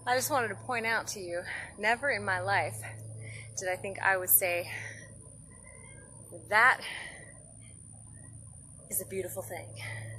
I just wanted to point out to you, never in my life did I think I would say, that is a beautiful thing.